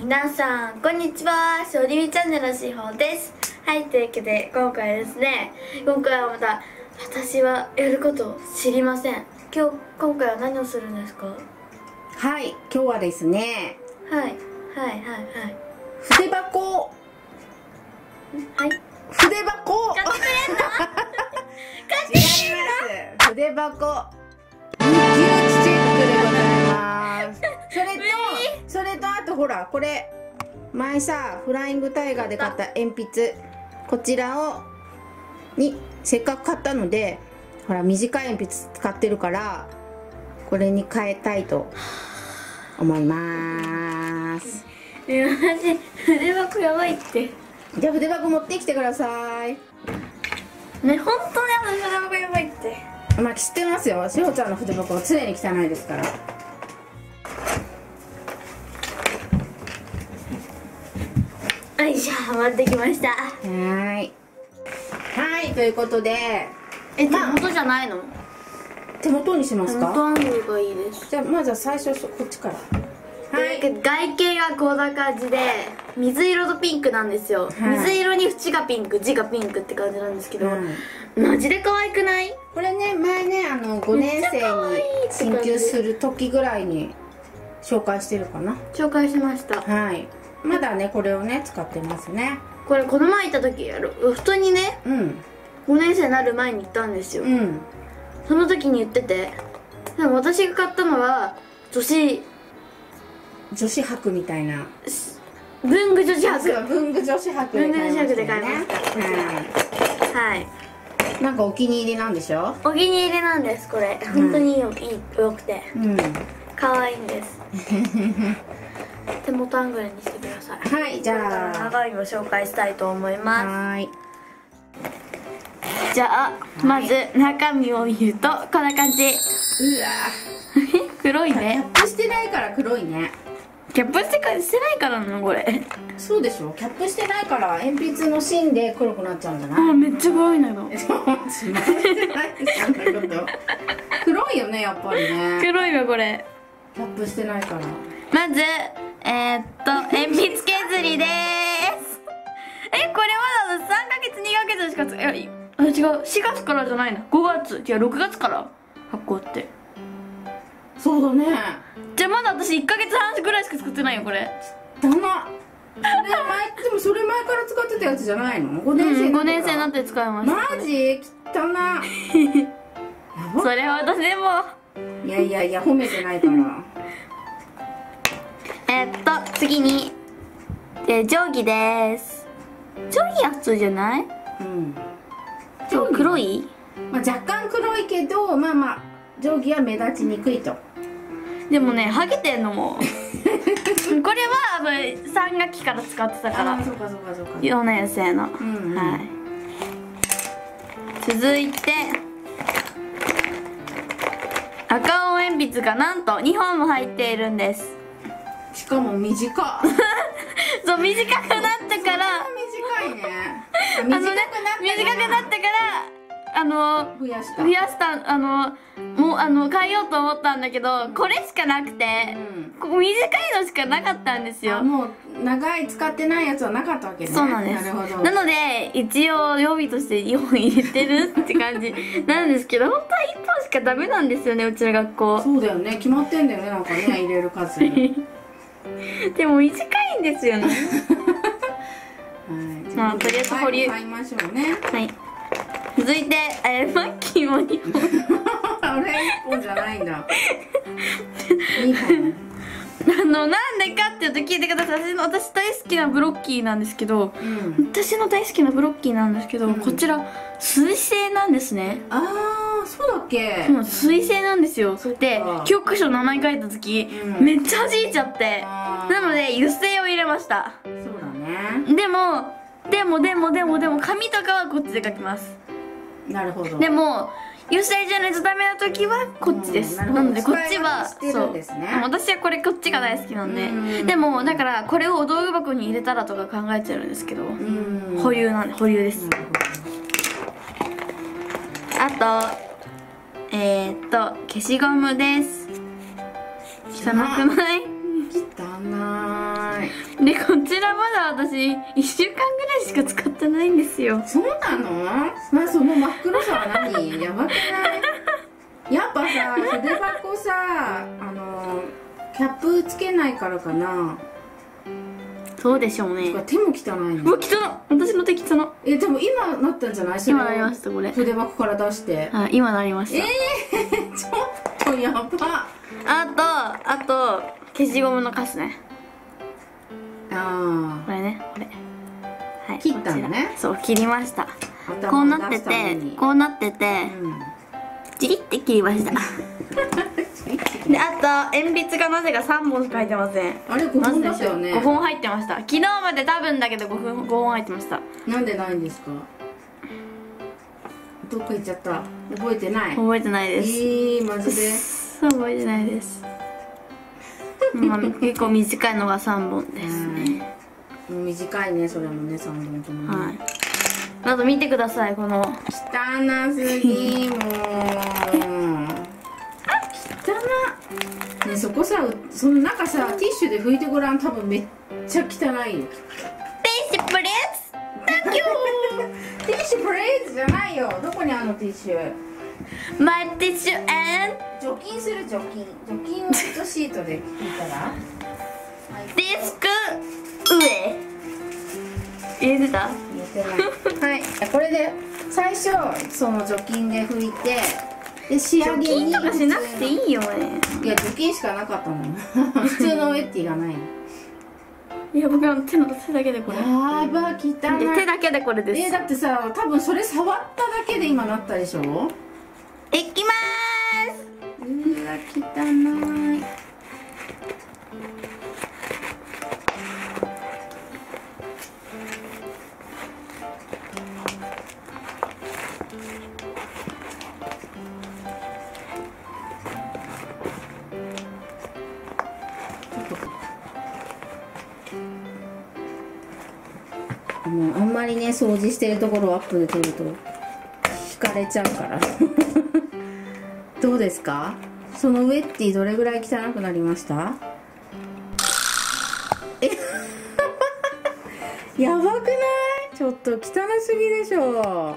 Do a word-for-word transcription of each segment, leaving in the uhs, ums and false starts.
皆さんこんにちは、しおりみチャンネルのしほです。はい、というわけで今回ですね、今回はまた私はやることを知りません。今日今回は何をするんですか？ はい、今日はですね、 はいはいはいはい筆箱はい筆箱買ってくれんの？買ってく違います。筆箱日記打ちチェックでございます。それとそれとあとほらこれ前さフライングタイガーで買った鉛筆、こちらをにせっかく買ったのでほら短い鉛筆使ってるからこれに変えたいと思います。 え、マジ筆箱やばいって。 じゃあ筆箱持ってきてください。 ね、本当にあの筆箱やばいって。 まあ知ってますよ、しほちゃんの筆箱は常に汚いですから。 よいしょ、持ってきました。 はーいはいということで、 え、手元じゃないの？ 手元にします手か？ 元アングルがいいです。 じゃあまずは最初こっちから。 はい、外見がこんな感じで水色とピンクなんですよ、はい、水色に縁がピンク、字がピンクって感じなんですけど、うん、マジで可愛くない？ これね、前ねあのごねん生に進級する時ぐらいに紹介してるかな。 紹介しました。 はい、まだねこれをね使ってますね。 これこの前行った時ロフトにね、うん、ごねん生になる前に行ったんですよ、うん、その時に言ってて、でも私が買ったのは女子女子博みたいな文具女子博、 文具女子博文具女子博で買いました。はい、 なんかお気に入りなんでしょ？ お気に入りなんです。これ本当にいいよ、いいよくて可愛いんです。手元アングルにしてください。 はい、じゃあ長いを紹介したいと思います。 はい、 じゃあまず中身を見るとこんな感じ。うわ黒いね。 キャップしてないから黒いね。 キャップしてかしてないからなのこれ。 そうでしょ、キャップしてないから鉛筆の芯で黒くなっちゃうんじゃない？ あ、めっちゃ黒いのよ。 黒いよね、やっぱりね。 黒いわこれ。 キャップしてないから。 まずえー、っと鉛筆削りでーす。え、これまださんかげつにかげつしかつ、いや、あ、違う、しがつからじゃないな、ごがつ、違う、ろくがつから発行って。 そうだね。 じゃあまだ私いっかげつはんぐらいしか作ってないよこれ。 だな。それ前、でもそれ前から使ってたやつじゃないの？ごねん生、うん、 ごねん生になって使いました。 マジ？汚な。 それは私でも。 いやいやいや、褒めてないから。 えっと次に、えー、定規です。定規は普通じゃない？うん。定規黒い？ まあ若干黒いけど、まあまあ定規は目立ちにくいと。 でもね、剥げてんのもこれはさんがきから使ってたから。あ、そうかそうかそうか。よねん生の、うんうん、はい。続いて赤青鉛筆がなんとにほんも入っているんです。 しかも短っそう短くなったから短いね。 あのね、短くなったからあの増やした増やしたあのもうあの変えようと思ったんだけど、これしかなくて、うん、短いのしかなかったんですよ。 もう長い使ってないやつはなかったわけね。 そうなんです。なるほど。なので一応予備としてよん入れてるって感じなんですけど、本当はいっぽんしかダメなんですよね、うちの学校。 そうだよね、決まってんだよね、なんかね入れる数でも短いんですよね。はい、まあとりあえず保留買いましょうね。はい、 続いて、えー、マッキーもにほんあれいっぽんじゃないんだ。にほん。 あのなんでかっていうと聞いてください。私の私大好きなブロッキーなんですけど、うん、私の大好きなブロッキーなんですけど、うん、こちら水性なんですね。 ああ、そうだっけ？ そう、水性なんですよ。で教科書名前書いた時、うん、めっちゃ弾いちゃって、なので油性を入れました。 そうだね。 でもでもでもでもでも紙とかはこっちで書きます。 なるほど。 でも油性じゃないとダメな時はこっちです。なのでこっちはそう、私はこれこっちが大好きなんで。でもだからこれをお道具箱に入れたらとか考えちゃうんですけど、保留なんで保留です。あとえー、っと消しゴムです。汚くない？ 汚い。 でこちらまだ私いっしゅうかんぐらいしか使ってないんですよ。 そうなの？まあその真っ黒さは何？やばくない？やっぱさ、筆箱さ、あのキャップつけないからかな。 そうでしょうね。 手も汚いね。 うわ、汚っ。私の手汚っ。 え、でも今なったんじゃない？ 今なりました、これ。 筆箱から出して。 はい、今なりました。 えー、ちょっとやば。 あと、あと、消しゴムのカスね。 ああ。 これね、これ。はい。 切ったのね。 そう、切りました。こうなってて、こうなってて、チリって切りました。で、あと鉛筆がなぜかさんぼんしか入ってません。 あれごほんだったよね。 ごほん入ってました。昨日まで多分だけどごほん、ごほん入ってました。 なんでないんですか？どっか行っちゃった。覚えてない？ 覚えてないです。 えー、マジで？ そう、覚えてないです。まあ、結構短いのがさんぼんですね。 もう短いね、それもね、さんぼんともね。 はい。あと見てください、この汚すぎ、もう汚ね、そこさ、その中さ、ティッシュで拭いてごらん。多分めっちゃ汚いよ。 ティッシュプレス Thank you ティッシュプレーズじゃないよ。どこにあるのティッシュ？ My tissue and 除菌する、除菌除菌をシートシートで拭いたらディスク上入れてた？ 入れてない。はい、これで最初その除菌で拭いて、で仕上げに除菌とかしなくていいよね。 いや、除菌しかなかったもん普通のウェッティがない。 いや、僕の手の手だけでこれ。 やーば、汚い。 手だけでこれです。 えー、だってさ、多分それ触っただけで今なったでしょ。 いきまーす。 うわ、汚い。もうあんまりね、掃除してるところをアップで撮ると惹かれちゃうからどうですか？そのウェッティどれぐらい汚くなりました？えやばくない？ちょっと汚すぎでしょ。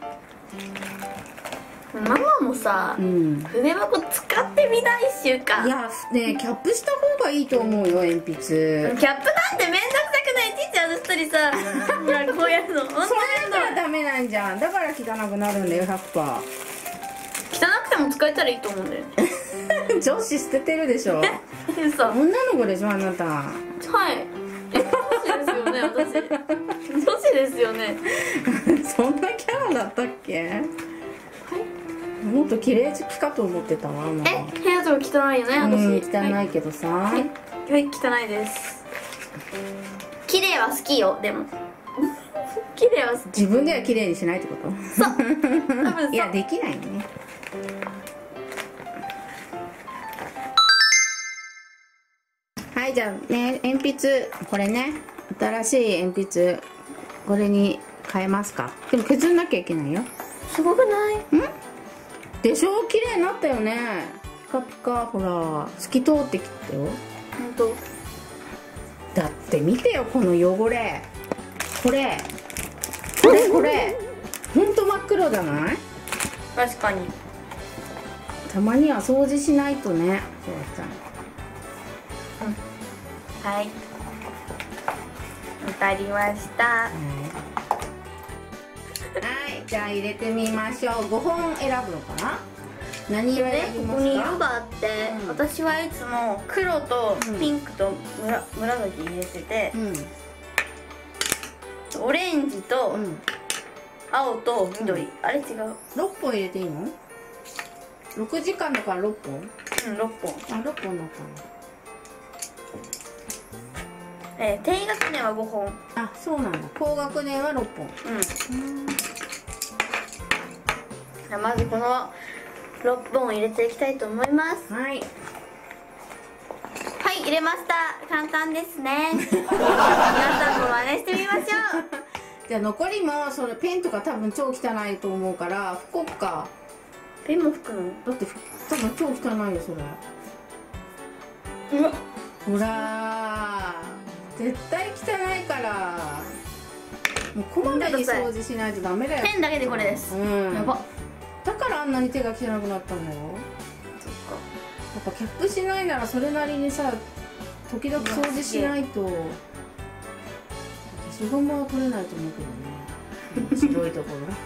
ママもさ、うん、筆箱使ってみない？いっしゅうかん。 いやね、キャップした方がいいと思うよ、鉛筆。キャップなんてめんどくさくない？ちっちゃいしたりさこうやるのそれだからダメなんじゃん。だから汚くなるんだよ、ひゃくパーセント。 汚くても使えたらいいと思うんだよね女子捨ててるでしょ嘘。 女の子でしょ、あなた。はい。 女子ですよね、私。女子ですよねそんなキャラだったっけ？もっと綺麗好きかと思ってたわ。もうえ、部屋とか汚いよね、私。 うん、汚いけどさ。はい、 はい、汚いです。綺麗は好きよ、でも。綺麗は好き。 自分では綺麗にしないってこと？ そう。多分そう。 いや、できないね。はい、じゃあね、鉛筆、これね、新しい鉛筆、これに変えますか？でも削んなきゃいけないよ。 すごくない？ん？ でしょ？綺麗になったよね。ピカピカ、ほら透き通ってきたよ。 本当。 だって見てよ、この汚れ。これこれこれほんと真っ黒じゃない？ 確かに。 たまには掃除しないとね。 うん、はい、わかりました。はい、 はい、じゃあ入れてみましょう。ごほん選ぶのかな？何色選びますか？ ここに色があって、うん、私はいつも黒とピンクとむら紫入れてて、うん、オレンジと青と緑、うん、あれ違う。 ろっぽん入れていいの？ろくじかんだからろっぽん？ うん、ろっぽん。 あ、ろっぽんだったの。 えー、低学年はごほん。 あ、そうなんだ。高学年はろっぽん。うん。 じゃあまずこのろっぽんを入れていきたいと思います。 はい。 はい、入れました。簡単ですね。皆さんも真似してみましょう。 じゃあ残りもそれペンとか多分超汚いと思うから拭こっか。 ペンも拭くの？ だって多分超汚いよそれ。 うわ。 ほらー。拭絶対汚いから、もうこまめに掃除しないとダメだよ。 ペンだけでこれです。うん、やば。 だからあんなに手が汚くなったんだよ。そっか。やっぱキャップしないならそれなりにさ、時々掃除しないと消しゴムは取れないと思うけどね。白いところ。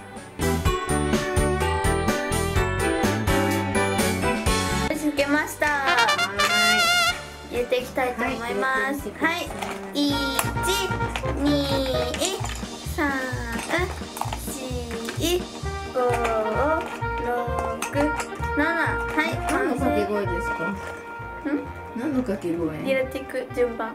つけました。入れていきたいと思います。はい、いち、に、さん、し、ご、ろく、なな。はい、 何の掛け声ですか？ん？何の掛け声？ 入れていく順番。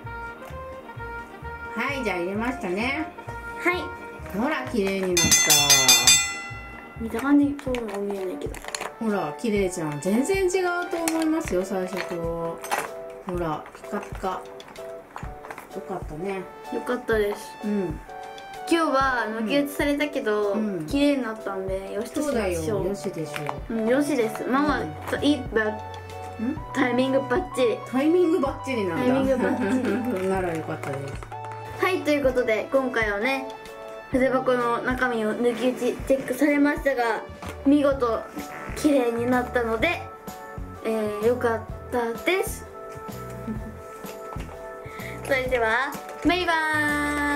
はい、じゃあ入れましたね。 はい。 ほら、綺麗になった。 見た感じそうは見えないけど。 ほら、綺麗じゃん。全然違うと思いますよ、最初と。ほら、ピカピカ。よかったね。 よかったです。 うん。 今日は抜き打ちされたけど、うん、綺麗になったんで、よしとしましょう。 そうだよ、よしでしょう。 うん、よしです。ママ、うん、いいタイミングバッチリ。 タイミングバッチリなんだ。 タイミングバッチリ。 ならよかったです。 はい、ということで、今回はね、筆箱の中身を抜き打ちチェックされましたが、見事綺麗になったので、えー、よかったです。それではバイバーイ。